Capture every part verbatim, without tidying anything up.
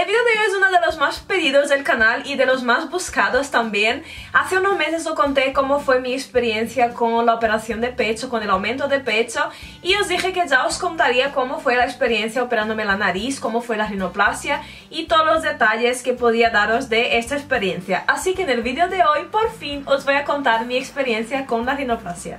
El video de hoy es uno de los más pedidos del canal y de los más buscados también. Hace unos meses os conté cómo fue mi experiencia con la operación de pecho, con el aumento de pecho, y os dije que ya os contaría cómo fue la experiencia operándome la nariz, cómo fue la rinoplastia y todos los detalles que podía daros de esta experiencia. Así que en el video de hoy por fin os voy a contar mi experiencia con la rinoplastia.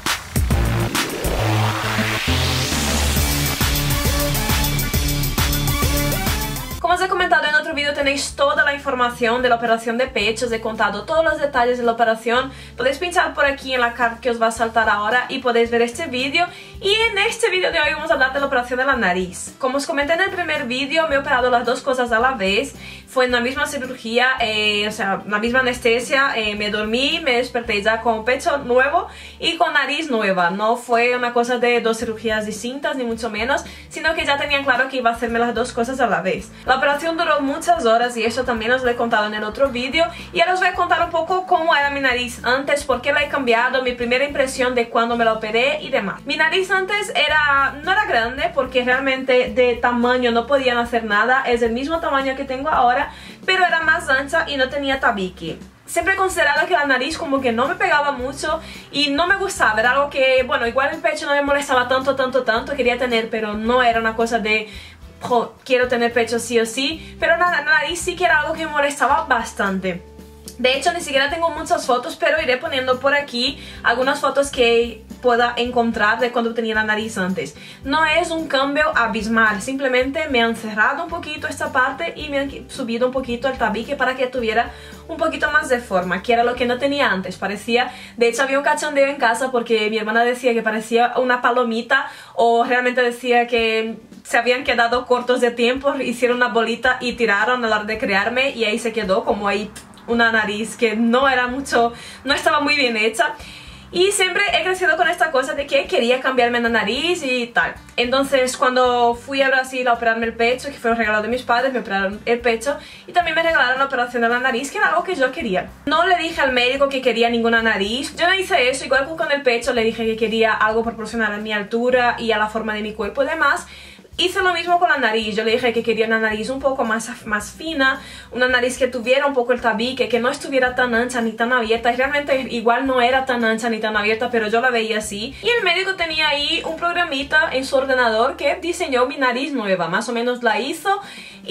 Como os he comentado en otro vídeo, tenéis toda la información de la operación de pecho, os he contado todos los detalles de la operación. Podéis pinchar por aquí en la carta que os va a saltar ahora y podéis ver este vídeo. Y en este vídeo de hoy vamos a hablar de la operación de la nariz. Como os comenté en el primer vídeo, me he operado las dos cosas a la vez. Fue en la misma cirugía, eh, o sea, la misma anestesia, eh, me dormí, me desperté ya con pecho nuevo y con nariz nueva. No fue una cosa de dos cirugías distintas, ni mucho menos, sino que ya tenía claro que iba a hacerme las dos cosas a la vez. La operación duró muchas horas y eso también os lo he contado en el otro vídeo. Y ahora os voy a contar un poco cómo era mi nariz antes, por qué la he cambiado, mi primera impresión de cuando me la operé y demás. Mi nariz antes era, no era grande porque realmente de tamaño no podían hacer nada, es el mismo tamaño que tengo ahora, pero era más ancha y no tenía tabique. Siempre he considerado que la nariz como que no me pegaba mucho y no me gustaba, era algo que, bueno, igual el pecho no me molestaba tanto, tanto, tanto, quería tener, pero no era una cosa de... Jo, quiero tener pecho sí o sí, pero la nariz sí que era algo que me molestaba bastante. De hecho, ni siquiera tengo muchas fotos, pero iré poniendo por aquí algunas fotos que pueda encontrar de cuando tenía la nariz antes. No es un cambio abismal, simplemente me han cerrado un poquito esta parte y me han subido un poquito el tabique para que tuviera un poquito más de forma, que era lo que no tenía antes. Parecía, de hecho había un cachondeo en casa porque mi hermana decía que parecía una palomita, o realmente decía que se habían quedado cortos de tiempo, hicieron una bolita y tiraron a la hora de crearme y ahí se quedó como ahí una nariz que no era mucho, no estaba muy bien hecha. Y siempre he crecido con esta cosa de que quería cambiarme la nariz y tal. Entonces cuando fui a Brasil a operarme el pecho, que fue un regalo de mis padres, me operaron el pecho y también me regalaron la operación de la nariz, que era algo que yo quería. No le dije al médico que quería ninguna nariz, yo no hice eso, igual que con el pecho le dije que quería algo proporcional a mi altura y a la forma de mi cuerpo y demás. Hice lo mismo con la nariz, yo le dije que quería una nariz un poco más, más fina, una nariz que tuviera un poco el tabique, que no estuviera tan ancha ni tan abierta, y realmente igual no era tan ancha ni tan abierta, pero yo la veía así. Y el médico tenía ahí un programita en su ordenador que diseñó mi nariz nueva, más o menos la hizo,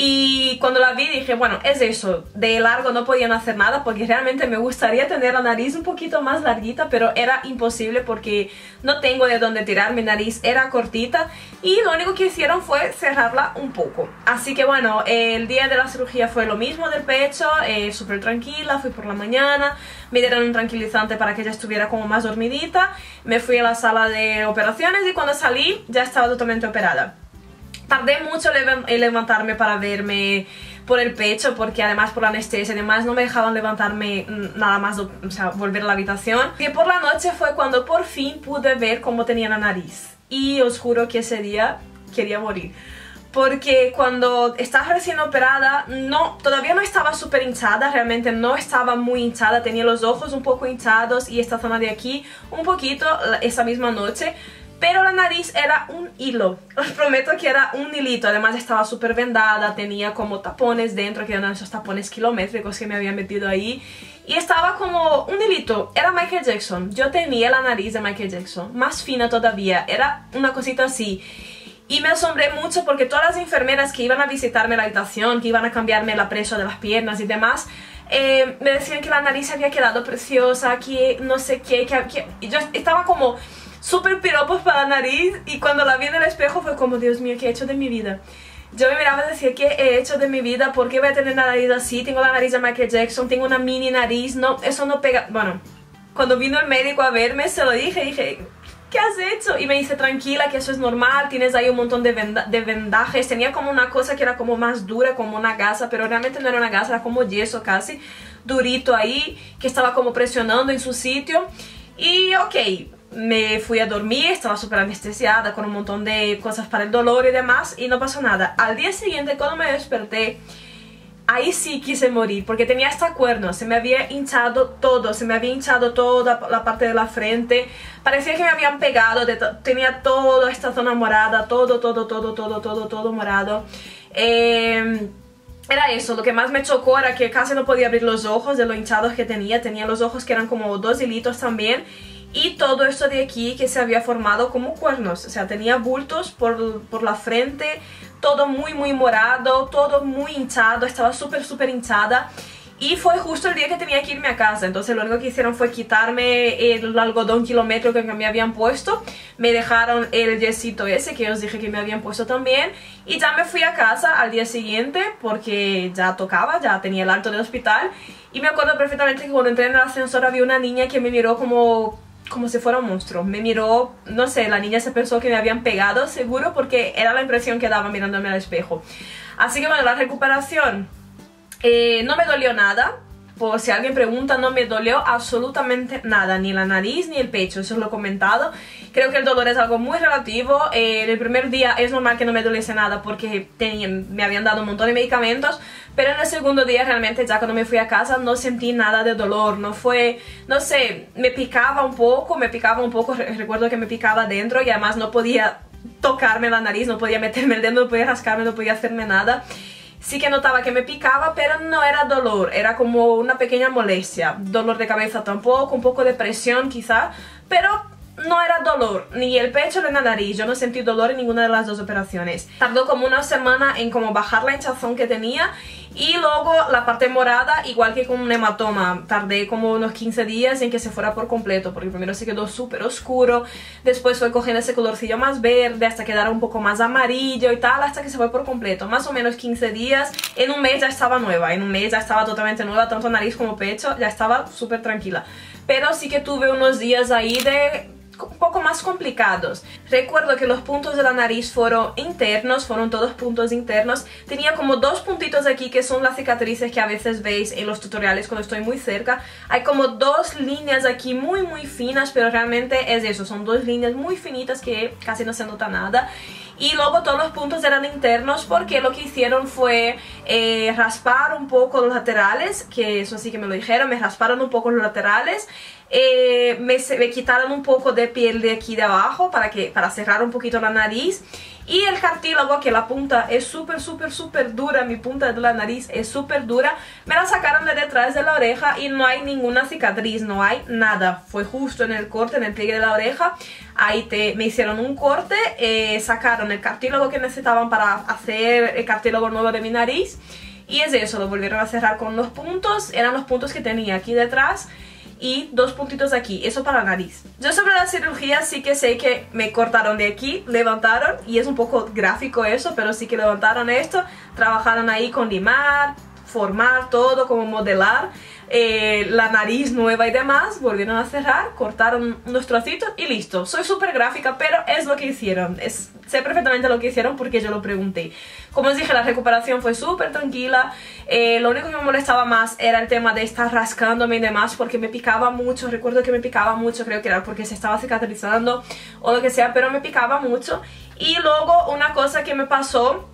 y cuando la vi dije, bueno, es eso, de largo no podían hacer nada porque realmente me gustaría tener la nariz un poquito más larguita, pero era imposible porque no tengo de dónde tirar, mi nariz era cortita y lo único que hicieron fue cerrarla un poco. Así que bueno, el día de la cirugía fue lo mismo del pecho, eh, súper tranquila, fui por la mañana, me dieron un tranquilizante para que ella estuviera como más dormidita, me fui a la sala de operaciones y cuando salí ya estaba totalmente operada. Tardé mucho en levantarme para verme por el pecho porque además por la anestesia y demás no me dejaban levantarme nada más, o sea, volver a la habitación. Y por la noche fue cuando por fin pude ver cómo tenía la nariz y os juro que ese día quería morir. Porque cuando estaba recién operada, no, todavía no estaba súper hinchada, realmente no estaba muy hinchada, tenía los ojos un poco hinchados y esta zona de aquí un poquito esa misma noche. Pero la nariz era un hilo, os prometo que era un hilito, además estaba súper vendada, tenía como tapones dentro, que eran esos tapones kilométricos que me habían metido ahí. Y estaba como un hilito, era Michael Jackson, yo tenía la nariz de Michael Jackson, más fina todavía, era una cosita así. Y me asombré mucho porque todas las enfermeras que iban a visitarme la habitación, que iban a cambiarme la presa de las piernas y demás, eh, me decían que la nariz había quedado preciosa, que no sé qué, que, que... Y yo estaba como... súper piropos para la nariz y cuando la vi en el espejo fue como, Dios mío, ¿qué he hecho de mi vida? Yo me miraba y decía, ¿qué he hecho de mi vida? ¿Por qué voy a tener la nariz así? Tengo la nariz de Michael Jackson, tengo una mini nariz, no, eso no pega. Bueno, cuando vino el médico a verme se lo dije, dije, ¿qué has hecho? Y me dice, tranquila, que eso es normal, tienes ahí un montón de, venda de vendajes. Tenía como una cosa que era como más dura, como una gasa, pero realmente no era una gasa, era como yeso casi, durito ahí, que estaba como presionando en su sitio. Y ok, me fui a dormir, estaba súper anestesiada con un montón de cosas para el dolor y demás y no pasó nada. Al día siguiente cuando me desperté, ahí sí quise morir porque tenía hasta cuernos, se me había hinchado todo, se me había hinchado toda la parte de la frente, parecía que me habían pegado, de to tenía toda esta zona morada, todo, todo, todo, todo, todo, todo morado. Eh... era eso, lo que más me chocó era que casi no podía abrir los ojos de lo hinchados que tenía, tenía los ojos que eran como dos hilitos también, y todo esto de aquí que se había formado como cuernos, o sea, tenía bultos por, por la frente, todo muy muy morado, todo muy hinchado, estaba súper súper hinchada. Y fue justo el día que tenía que irme a casa, entonces lo único que hicieron fue quitarme el algodón kilométrico que me habían puesto, me dejaron el yesito ese que os dije que me habían puesto también, y ya me fui a casa al día siguiente porque ya tocaba, ya tenía el alto del hospital. Y me acuerdo perfectamente que cuando entré en el ascensor había una niña que me miró como... como si fuera un monstruo, me miró, no sé, la niña se pensó que me habían pegado seguro, porque era la impresión que daba mirándome al espejo. Así que bueno, la recuperación eh, no me dolió nada, por si alguien pregunta, no me dolió absolutamente nada, ni la nariz ni el pecho, eso os lo he comentado. Creo que el dolor es algo muy relativo. Eh, en el primer día es normal que no me doliese nada porque tenía, me habían dado un montón de medicamentos, pero en el segundo día realmente ya cuando me fui a casa no sentí nada de dolor, no fue, no sé, me picaba un poco, me picaba un poco, recuerdo que me picaba dentro y además no podía tocarme la nariz, no podía meterme el dedo, no podía rascarme, no podía hacerme nada. Sí que notaba que me picaba, pero no era dolor, era como una pequeña molestia, dolor de cabeza tampoco, un poco de presión quizá, pero no era dolor, ni el pecho ni la nariz, yo no sentí dolor en ninguna de las dos operaciones. Tardó como una semana en como bajar la hinchazón que tenía, y luego la parte morada, igual que con un hematoma, tardé como unos quince días en que se fuera por completo, porque primero se quedó súper oscuro, después fue cogiendo ese colorcillo más verde hasta quedar un poco más amarillo y tal, hasta que se fue por completo, más o menos quince días. En un mes ya estaba nueva, en un mes ya estaba totalmente nueva, tanto nariz como pecho, ya estaba súper tranquila. Pero sí que tuve unos días ahí de... un poco más complicados. Recuerdo que los puntos de la nariz fueron internos, fueron todos puntos internos. Tenía como dos puntitos aquí que son las cicatrices que a veces veis en los tutoriales cuando estoy muy cerca. Hay como dos líneas aquí muy muy finas, pero realmente es eso, son dos líneas muy finitas que casi no se nota nada. Y luego todos los puntos eran internos porque lo que hicieron fue eh, raspar un poco los laterales, que eso sí que me lo dijeron, me rasparon un poco los laterales. Eh, me, me quitaron un poco de piel de aquí de abajo para, que, para cerrar un poquito la nariz, y el cartílago, que la punta es súper súper súper dura, mi punta de la nariz es súper dura, me la sacaron de detrás de la oreja y no hay ninguna cicatriz, no hay nada, fue justo en el corte, en el pliegue de la oreja. Ahí te, me hicieron un corte, eh, sacaron el cartílago que necesitaban para hacer el cartílago nuevo de mi nariz, y es eso, lo volvieron a cerrar con los puntos, eran los puntos que tenía aquí detrás y dos puntitos aquí, eso para la nariz. Yo sobre la cirugía sí que sé que me cortaron de aquí, levantaron, y es un poco gráfico eso, pero sí que levantaron esto, trabajaron ahí con limar, formar todo, como modelar eh, la nariz nueva y demás, volvieron a cerrar, cortaron unos trocitos y listo. Soy súper gráfica, pero es lo que hicieron, es, sé perfectamente lo que hicieron porque yo lo pregunté. Como os dije, la recuperación fue súper tranquila, eh, lo único que me molestaba más era el tema de estar rascándome y demás porque me picaba mucho, recuerdo que me picaba mucho, creo que era porque se estaba cicatrizando o lo que sea, pero me picaba mucho. Y luego una cosa que me pasó,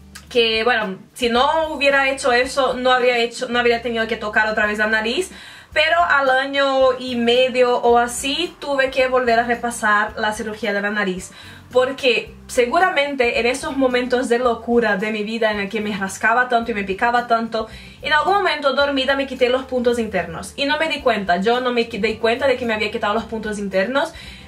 que bueno, si no hubiera hecho eso no habría, hecho, no habría tenido que tocar otra vez la nariz, pero al año y medio o así tuve que volver a repasar la cirugía de la nariz, porque seguramente en esos momentos de locura de mi vida en el que me rascaba tanto y me picaba tanto, en algún momento dormida me quité los puntos internos y no me di cuenta, yo no me di cuenta de que me había quitado los puntos internos.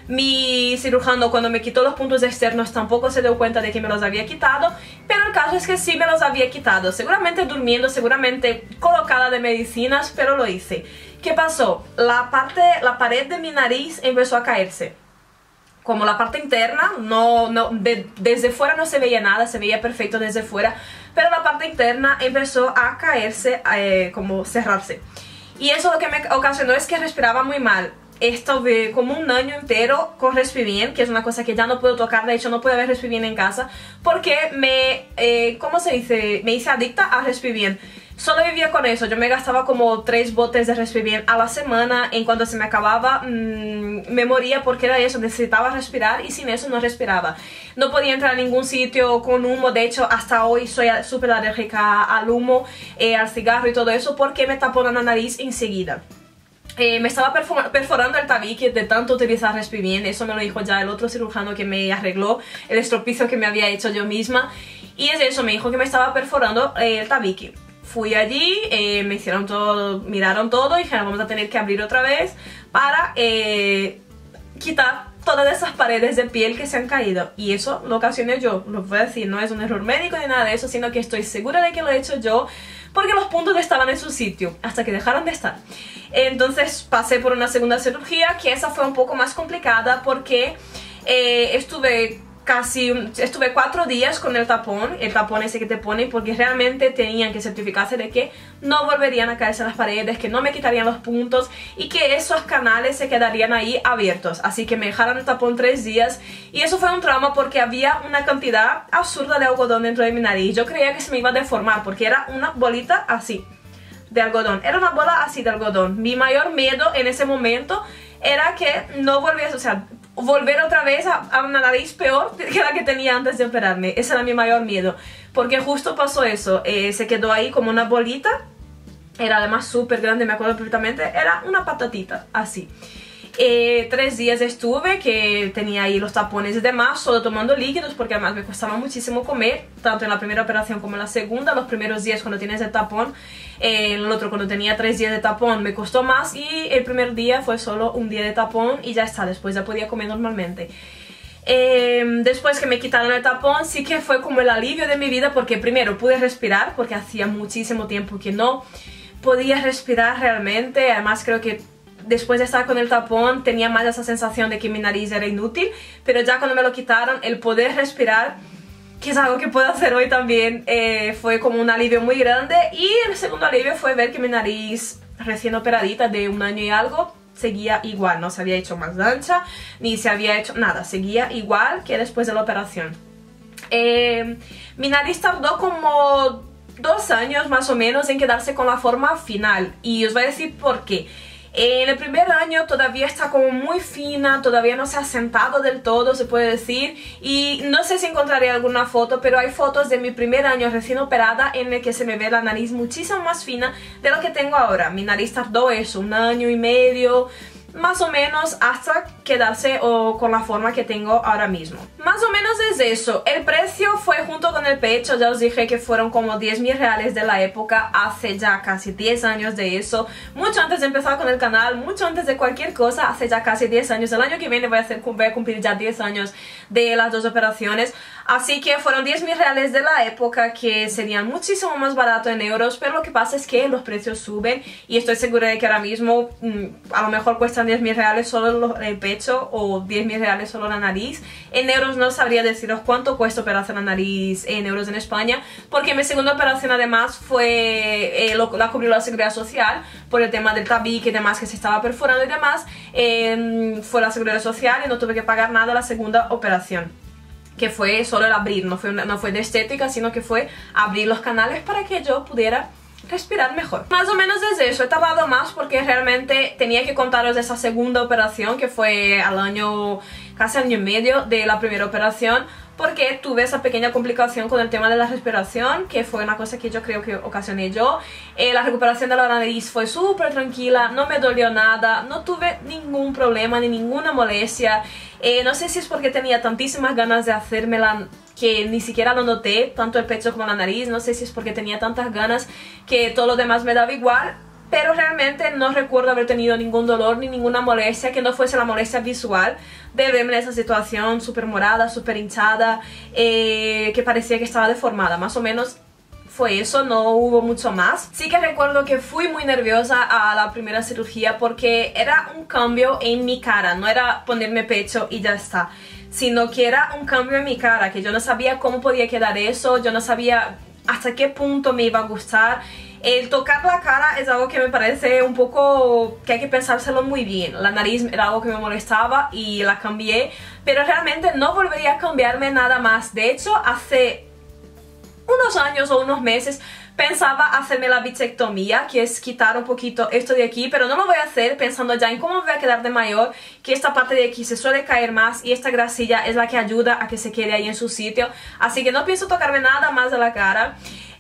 Mi cirujano, cuando me quitó los puntos externos, tampoco se dio cuenta de que me los había quitado, pero el caso es que sí me los había quitado, seguramente durmiendo, seguramente colocada de medicinas, pero lo hice. ¿Qué pasó? La parte, la pared de mi nariz empezó a caerse. Como la parte interna, no, no, de, desde fuera no se veía nada, se veía perfecto desde fuera, pero la parte interna empezó a caerse, eh, como cerrarse. Y eso lo que me ocasionó es que respiraba muy mal. Estuve como un año entero con Respibien, que es una cosa que ya no puedo tocar, de hecho no puedo ver Respibien en casa, porque me, eh, ¿cómo se dice? Me hice adicta a Respibien. Solo vivía con eso, yo me gastaba como tres botes de Respibien a la semana, en cuanto se me acababa mmm, me moría porque era eso, necesitaba respirar y sin eso no respiraba. No podía entrar a ningún sitio con humo, de hecho hasta hoy soy súper alérgica al humo, eh, al cigarro y todo eso, porque me tapó la nariz enseguida. Eh, me estaba perforando el tabique de tanto utilizar Respibien, eso me lo dijo ya el otro cirujano que me arregló el estropicio que me había hecho yo misma. y es eso, me dijo que me estaba perforando eh, el tabique. Fui allí, eh, me hicieron todo, miraron todo y dijeron vamos a tener que abrir otra vez para eh, quitar todas esas paredes de piel que se han caído. Y eso lo ocasioné yo, lo voy a decir, no es un error médico ni nada de eso, sino que estoy segura de que lo he hecho yo porque los puntos estaban en su sitio hasta que dejaron de estar. Entonces pasé por una segunda cirugía, que esa fue un poco más complicada porque eh, estuve casi, estuve cuatro días con el tapón, el tapón ese que te ponen, porque realmente tenían que certificarse de que no volverían a caerse las paredes, que no me quitarían los puntos y que esos canales se quedarían ahí abiertos. Así que me dejaron el tapón tres días y eso fue un trauma porque había una cantidad absurda de algodón dentro de mi nariz. Yo creía que se me iba a deformar porque era una bolita así de algodón, era una bola así de algodón. Mi mayor miedo en ese momento era que no volviese, o sea, volver otra vez a, a una nariz peor que la que tenía antes de operarme. Ese era mi mayor miedo, porque justo pasó eso, eh, se quedó ahí como una bolita, era además súper grande, me acuerdo perfectamente, era una patatita, así. Eh, tres días estuve, que tenía ahí los tapones y demás, solo tomando líquidos, porque además me costaba muchísimo comer, tanto en la primera operación como en la segunda. Los primeros días cuando tienes el tapón, eh, el otro cuando tenía tres días de tapón me costó más, y el primer día fue solo un día de tapón y ya está, después ya podía comer normalmente. Eh, después que me quitaron el tapón sí que fue como el alivio de mi vida, porque primero pude respirar, porque hacía muchísimo tiempo que no podía respirar realmente. Además creo que después de estar con el tapón tenía más esa sensación de que mi nariz era inútil, pero ya cuando me lo quitaron, el poder respirar, que es algo que puedo hacer hoy también, eh, fue como un alivio muy grande. Y el segundo alivio fue ver que mi nariz recién operadita de un año y algo seguía igual, no se había hecho más ancha, ni se había hecho nada, seguía igual que después de la operación. Eh, mi nariz tardó como dos años más o menos en quedarse con la forma final, y os voy a decir por qué. En el primer año todavía está como muy fina, todavía no se ha asentado del todo, se puede decir, y no sé si encontraré alguna foto, pero hay fotos de mi primer año recién operada en el que se me ve la nariz muchísimo más fina de lo que tengo ahora. Mi nariz tardó eso, un año y medio, más o menos, hasta quedarse o con la forma que tengo ahora mismo. Más o menos es eso. El precio fue junto con el pecho, ya os dije que fueron como diez mil reales de la época, hace ya casi diez años de eso, mucho antes de empezar con el canal, mucho antes de cualquier cosa, hace ya casi diez años. El año que viene voy a, hacer, voy a cumplir ya diez años de las dos operaciones, así que fueron diez mil reales de la época, que serían muchísimo más barato en euros, pero lo que pasa es que los precios suben y estoy segura de que ahora mismo mmm, a lo mejor cuestan diez mil reales solo el pecho o diez mil reales solo la nariz. En euros no sabría deciros cuánto cuesta operarse la nariz en euros en España, porque mi segunda operación además fue, eh, lo, la cubrió la Seguridad Social por el tema del tabique y demás que se estaba perforando y demás. Eh, fue la Seguridad Social y no tuve que pagar nada la segunda operación, que fue solo el abrir, no fue, una, no fue de estética, sino que fue abrir los canales para que yo pudiera respirar mejor. Más o menos es eso. He tardado más porque realmente tenía que contaros de esa segunda operación, que fue al año, casi año y medio de la primera operación, porque tuve esa pequeña complicación con el tema de la respiración, que fue una cosa que yo creo que ocasioné yo. Eh, la recuperación de la nariz fue súper tranquila, no me dolió nada, no tuve ningún problema ni ninguna molestia. Eh, no sé si es porque tenía tantísimas ganas de hacérmela que ni siquiera lo noté, tanto el pecho como la nariz. No sé si es porque tenía tantas ganas que todo lo demás me daba igual, pero realmente no recuerdo haber tenido ningún dolor ni ninguna molestia que no fuese la molestia visual de verme en esa situación súper morada, súper hinchada, eh, que parecía que estaba deformada. Más o menos fue eso, no hubo mucho más. Sí que recuerdo que fui muy nerviosa a la primera cirugía porque era un cambio en mi cara, no era ponerme pecho y ya está, sino que era un cambio en mi cara, que yo no sabía cómo podía quedar eso, yo no sabía hasta qué punto me iba a gustar. El tocar la cara es algo que me parece un poco que hay que pensárselo muy bien. La nariz era algo que me molestaba y la cambié, pero realmente no volvería a cambiarme nada más. De hecho, hace unos años o unos meses pensaba hacerme la bichectomía, que es quitar un poquito esto de aquí, pero no lo voy a hacer pensando ya en cómo me voy a quedar de mayor, que esta parte de aquí se suele caer más y esta grasilla es la que ayuda a que se quede ahí en su sitio, así que no pienso tocarme nada más de la cara.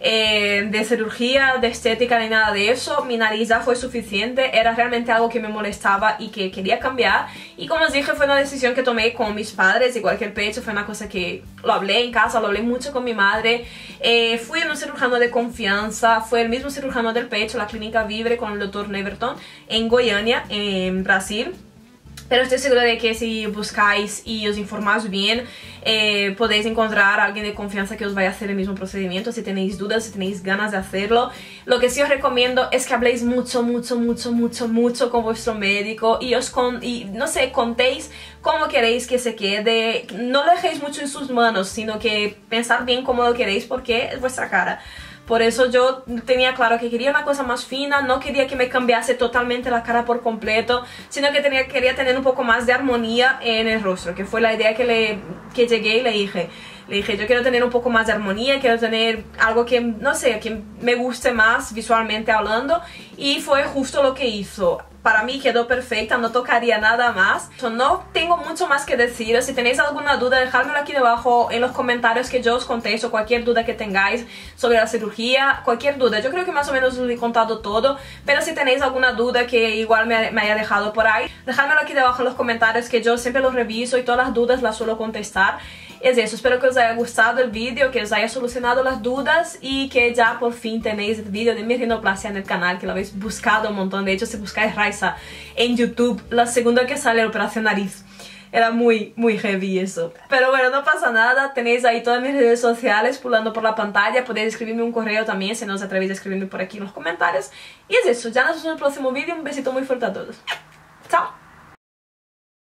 eh, de cirugía, de estética ni nada de eso. Mi nariz ya fue suficiente, era realmente algo que me molestaba y que quería cambiar. Y como os dije, fue una decisión que tomé con mis padres, igual que el pecho, fue una cosa que lo hablé en casa, lo hablé mucho con mi madre. Eh, fui a un cirujano de confianza, fue el mismo cirujano del pecho, la clínica Vivre, con el doctor Neverton, en Goiânia, en Brasil. Pero estoy segura de que si buscáis y os informáis bien, eh, podéis encontrar a alguien de confianza que os vaya a hacer el mismo procedimiento. Si tenéis dudas, si tenéis ganas de hacerlo, lo que sí os recomiendo es que habléis mucho, mucho, mucho, mucho, mucho con vuestro médico y os con, y no sé, contéis cómo queréis que se quede. No lo dejéis mucho en sus manos, sino que pensar bien cómo lo queréis, porque es vuestra cara. Por eso yo tenía claro que quería una cosa más fina, no quería que me cambiase totalmente la cara por completo, sino que tenía, quería tener un poco más de armonía en el rostro, que fue la idea que, le, que llegué y le dije. Le dije, yo quiero tener un poco más de armonía, quiero tener algo que, no sé, que me guste más visualmente hablando, y fue justo lo que hizo. Para mí quedó perfecta, no tocaría nada más. Yo no tengo mucho más que decir. Si tenéis alguna duda, dejádmelo aquí debajo en los comentarios que yo os contesto. Cualquier duda que tengáis sobre la cirugía, cualquier duda. Yo creo que más o menos os he contado todo, pero si tenéis alguna duda que igual me, me haya dejado por ahí, dejádmelo aquí debajo en los comentarios, que yo siempre los reviso y todas las dudas las suelo contestar. Es eso, espero que os haya gustado el vídeo, que os haya solucionado las dudas y que ya por fin tenéis el vídeo de mi rinoplastia en el canal, que lo habéis buscado un montón. De hecho, si buscáis Raiza en YouTube, la segunda que sale la operación nariz. Era muy, muy heavy eso. Pero bueno, no pasa nada, tenéis ahí todas mis redes sociales pulando por la pantalla. Podéis escribirme un correo también si no os atrevéis a escribirme por aquí en los comentarios. Y es eso, ya nos vemos en el próximo vídeo. Un besito muy fuerte a todos. Chao.